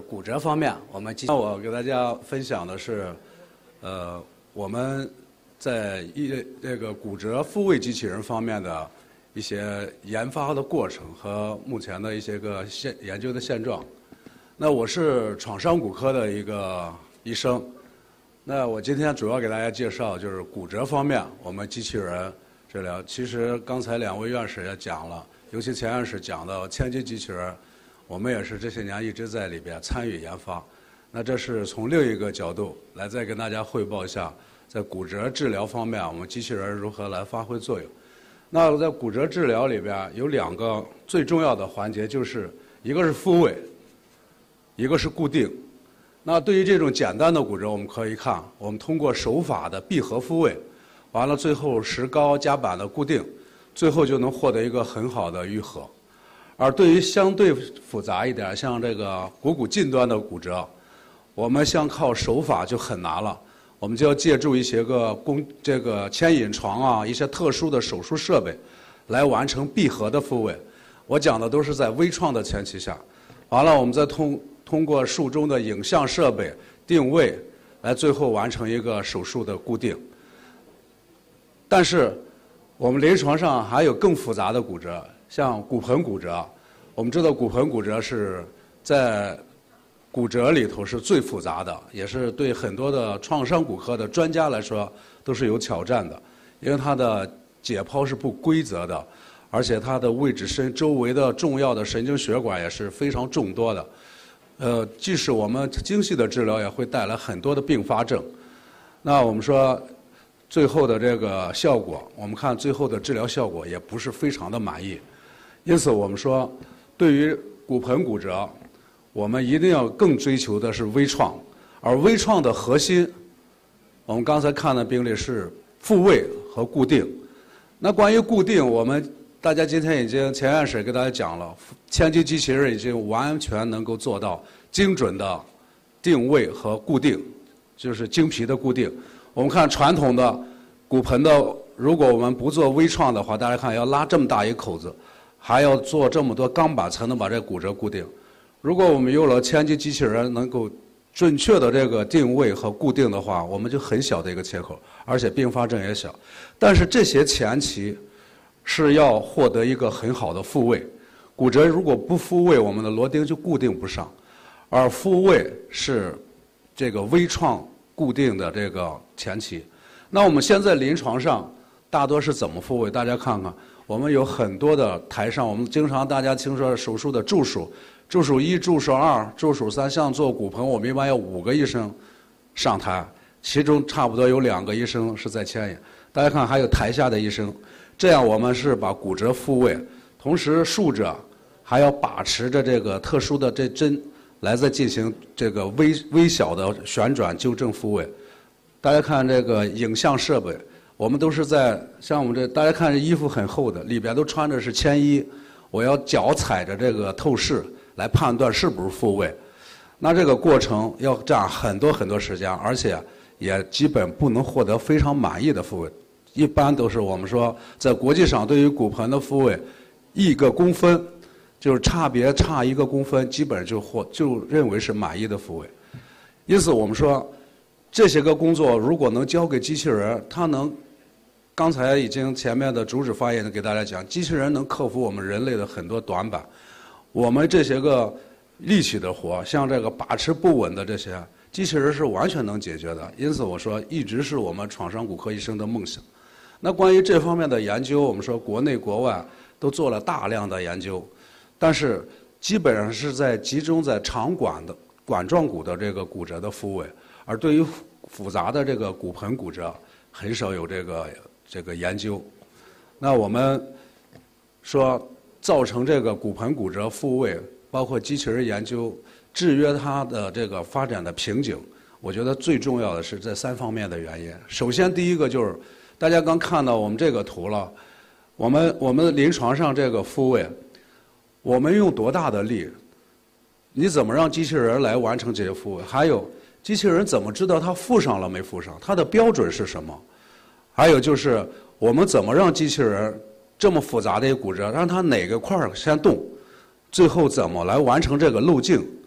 骨折方面，我给大家分享的是，我们在这个骨折复位机器人方面的一些研发的过程和目前的一些个研究的现状。那我是创伤骨科的一个医生，那我今天主要给大家介绍就是骨折方面我们机器人治疗。其实刚才两位院士也讲了，尤其钱院士讲到千机机器人。我们也是这些年一直在里边参与研发，那这是从另一个角度来再跟大家汇报一下，在骨折治疗方面，我们机器人如何来发挥作用。那在骨折治疗里边有两个最重要的环节，就是一个是复位，一个是固定。那对于这种简单的骨折，我们可以看，我们通过手法的闭合复位，完了最后石膏夹板的固定，最后就能获得一个很好的愈合。而对于相对复杂一点，像这个股近端的骨折，我们想靠手法就很难了，我们就要借助一些个这个牵引床啊，一些特殊的手术设备，来完成闭合的复位。我讲的都是在微创的前提下，完了我们再通过术中的影像设备定位，来最后完成一个手术的固定。但是我们临床上还有更复杂的骨折。像骨盆骨折，我们知道骨盆骨折是在骨折里头是最复杂的，也是对很多的创伤骨科的专家来说都是有挑战的，因为它的解剖是不规则的，而且它的位置深，周围的重要的神经血管也是非常众多的。即使我们精细的治疗，也会带来很多的并发症。那我们说最后的这个效果，我们看最后的治疗效果也不是非常的满意。因此我们说，对于骨盆骨折，我们一定要更追求的是微创，而微创的核心，我们刚才看的病例是复位和固定。那关于固定，大家今天已经钱院士给大家讲了，千机机器人已经完全能够做到精准的定位和固定，就是经皮的固定。我们看传统的骨盆的，如果我们不做微创的话，大家看要拉这么大一口子，还要做这么多钢板才能把这骨折固定。如果我们有了千机机器人能够准确的这个定位和固定的话，我们就很小的一个切口，而且并发症也小。但是这些前期是要获得一个很好的复位。骨折如果不复位，我们的螺钉就固定不上，而复位是这个微创固定的这个前期。那我们现在临床上大多是怎么复位？大家看看，我们有很多的台上，我们经常大家听说手术的助手，助手1、助手2、助手3，像做骨盆，我们一般要5个医生上台，其中差不多有2个医生是在牵引。大家看还有台下的医生，这样我们是把骨折复位，同时术者还要把持着这个特殊的这针来再进行这个微小的旋转纠正复位。大家看这个影像设备，我们都是像我们这，大家看这衣服很厚的，里边都穿着是铅衣，我要脚踩着这个透视来判断是不是复位。那这个过程要占很多时间，而且也基本不能获得非常满意的复位。一般都是我们说在国际上对于骨盆的复位，1个公分就是差1个公分，基本就认为是满意的复位。因此我们说这些个工作如果能交给机器人，它能，刚才已经前面的主旨发言给大家讲，机器人能克服我们人类的很多短板。我们这些个力气的活，像这个把持不稳的这些，机器人是完全能解决的。因此我说一直是我们创伤骨科医生的梦想。那关于这方面的研究，我们说国内国外都做了大量的研究，但是基本上是集中在长管状骨的这个骨折的复位，而对于复杂的这个骨盆骨折很少有这个研究。那我们说造成这个骨盆骨折复位，包括机器人研究制约它的这个发展的瓶颈，我觉得最重要的是这3方面的原因。首先第一个就是大家刚看到我们这个图了，我们临床上这个复位，我们用多大的力，你怎么让机器人来完成这些复位？还有机器人怎么知道它复上了没复上？它的标准是什么？还有就是我们怎么让机器人这么复杂的一个骨折，让它哪个块儿先动，最后怎么来完成这个路径？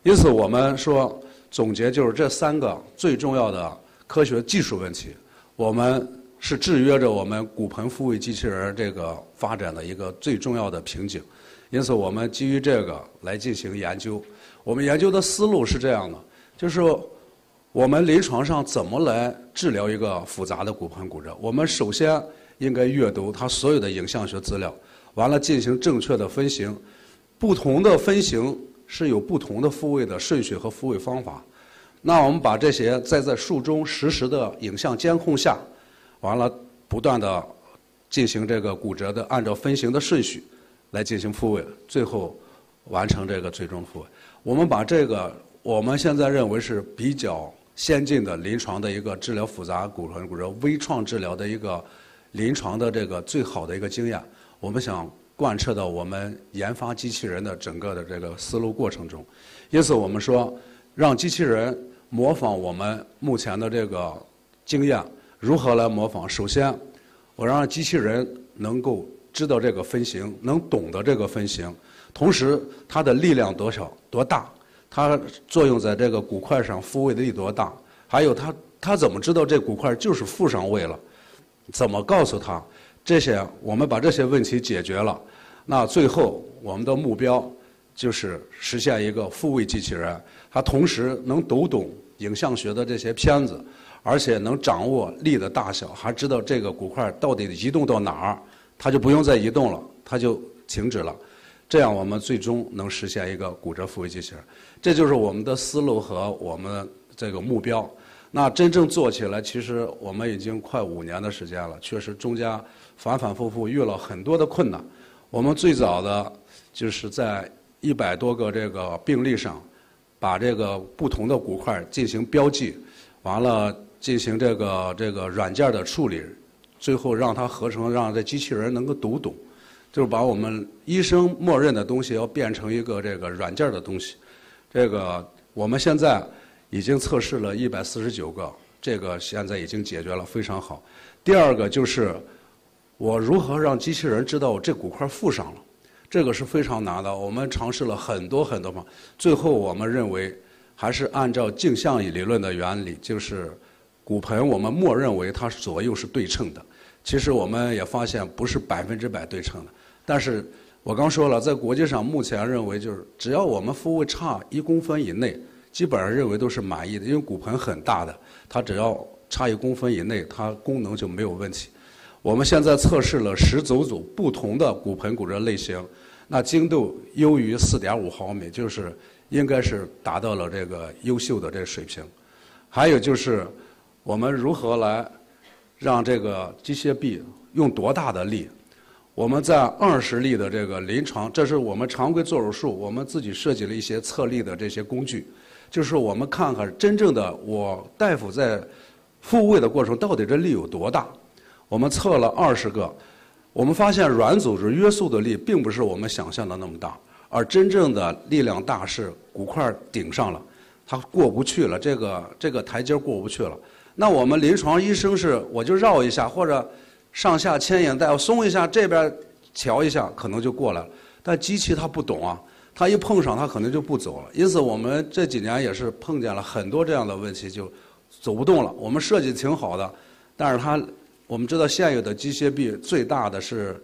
因此，我们说总结就是这3个最重要的科学技术问题，我们是制约着我们骨盆复位机器人这个发展的一个最重要的瓶颈。因此，我们基于这个来进行研究。我们研究的思路是这样的，就是我们临床上怎么来治疗一个复杂的骨盆骨折？我们首先应该阅读它所有的影像学资料，完了进行正确的分型。不同的分型是有不同的复位的顺序和复位方法。那我们把这些在术中实时的影像监控下，完了不断的进行这个骨折的按照分型的顺序来进行复位，最后完成这个最终复位。我们把这个我们现在认为是比较先进的临床的一个治疗复杂骨盆骨折微创治疗的一个临床的这个最好的一个经验，我们想贯彻到我们研发机器人的整个的这个思路过程中。因此我们说让机器人模仿我们目前的这个经验，如何来模仿？首先我让机器人能够知道这个分型，能懂得这个分型，同时它的力量多大，它作用在这个骨块上复位的力多大，还有它怎么知道这骨块就是复上位了，怎么告诉它？这些我们把这些问题解决了，那最后我们的目标就是实现一个复位机器人，它同时能读懂影像学的这些片子，而且能掌握力的大小，还知道这个骨块到底移动到哪儿，它就不用再移动了，它就停止了。这样我们最终能实现一个骨折复位机器人。这就是我们的思路和我们这个目标。那真正做起来，其实我们已经快5年的时间了，确实中间反反复复遇了很多的困难。我们最早的就是在100多个这个病例上，把这个不同的骨块进行标记，完了进行这个软件的处理，最后让它合成，让这机器人能够读懂，就是把我们医生默认的东西要变成一个这个软件的东西。这个我们现在已经测试了149个，这个现在已经解决了，非常好。第二个就是我如何让机器人知道这骨块复上了，这个是非常难的。我们尝试了很多方法，最后我们认为还是按照镜像理论的原理，就是骨盆我们默认为它左右是对称的，其实我们也发现不是100%对称的。但是我刚说了，在国际上目前认为就是只要我们复位差1公分以内，基本上认为都是满意的，因为骨盆很大的，它只要差1公分以内，它功能就没有问题。我们现在测试了19组不同的骨盆骨折类型，那精度优于4.5毫米，就是应该是达到了这个优秀的这个水平。还有就是我们如何来让这个机械臂用多大的力？我们在20例的这个临床，这是我们常规做手术，我们自己设计了一些测力的这些工具，就是我们看看真正的我大夫在复位的过程到底这力有多大。我们测了20个，我们发现软组织约束的力并不是我们想象的那么大，而真正的力量大是骨块顶上了，它过不去了，这个台阶过不去了。那我们临床医生是我就绕一下，或者上下牵引带，我松一下，这边调一下，可能就过来了。但机器它不懂啊，它一碰上它可能就不走了。因此我们这几年也是碰见了很多这样的问题，就走不动了。我们设计挺好的，但是我们知道现有的机械臂最大的是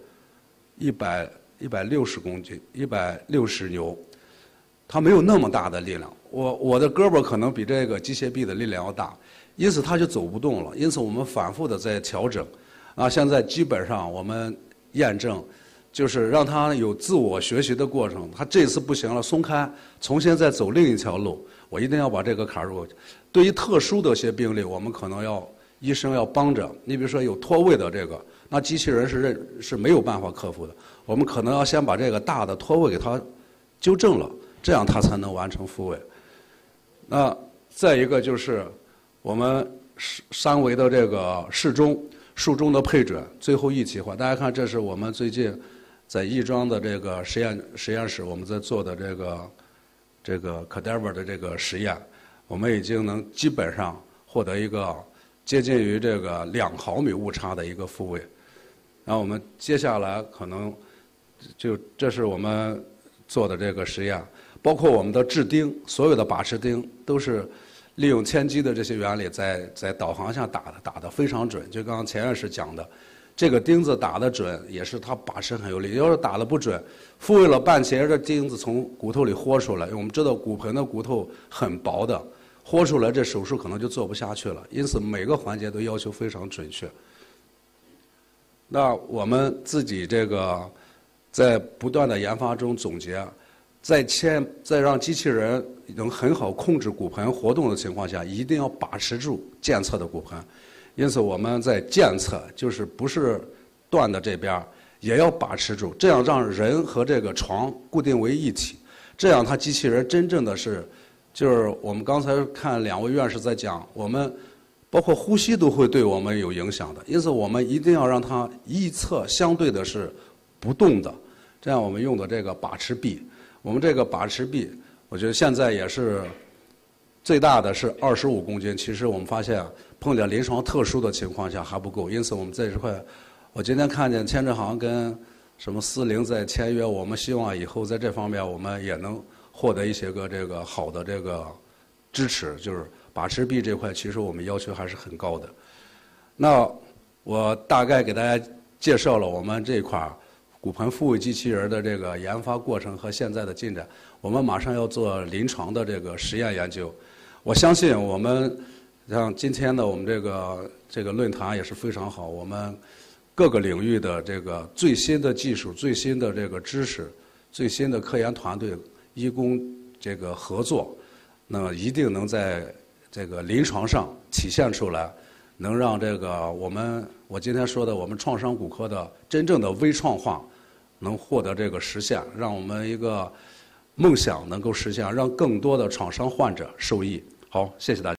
160公斤，160牛，它没有那么大的力量。我的胳膊可能比这个机械臂的力量要大，因此它就走不动了。因此我们反复的在调整。现在基本上我们验证，就是让它有自我学习的过程。它这次不行了，松开，重新再走另一条路。我一定要把这个坎儿过去。对于特殊的一些病例，我们可能医生要帮着。你比如说有脱位的这个，那机器人是没有办法克服的。我们可能要先把这个大的脱位给它纠正了，这样它才能完成复位。那再一个就是我们3维的这个术中的配准，最后一体化。大家看，这是我们最近在亦庄的这个实验室，我们在做的这个 cadaver 的这个实验，我们已经能基本上获得一个接近于这个2毫米误差的一个复位。然后我们接下来可能这是我们做的这个实验， 包括我们的制钉，所有的把持钉都是利用铅基的这些原理在导航下打得非常准。就刚刚钱院士讲的，这个钉子打得准，也是它把持很有力。要是打得不准，复位了半截的钉子从骨头里豁出来，我们知道骨盆的骨头很薄的，豁出来这手术可能就做不下去了。因此每个环节都要求非常准确。那我们自己这个在不断的研发中总结，在让机器人能很好控制骨盆活动的情况下，一定要把持住健侧的骨盆。因此我们在健侧，就是不是断的这边，也要把持住，这样让人和这个床固定为一体，这样它机器人真正的是，就是我们刚才看2位院士在讲，我们包括呼吸都会对我们有影响的，因此我们一定要让它一侧相对的是不动的，这样我们用的这个把持臂，我们这个把持臂，我觉得现在也是最大的是25公斤，其实我们发现碰见临床特殊的情况下还不够，因此我们在这块，我今天看见签证行跟什么40在签约，我们希望以后在这方面我们也能获得一些个这个好的这个支持，就是把持臂这块，其实我们要求还是很高的。那我大概给大家介绍了我们这块骨盆复位机器人的这个研发过程和现在的进展。我们马上要做临床的这个实验研究。我相信我们像今天的我们这个论坛也是非常好，我们各个领域的这个最新的技术、最新的这个知识、最新的科研团队医工这个合作，那一定能在这个临床上体现出来，能让这个我今天说的我们创伤骨科的真正的微创化能获得这个实现，让我们一个梦想能够实现，让更多的创伤患者受益。好，谢谢大家。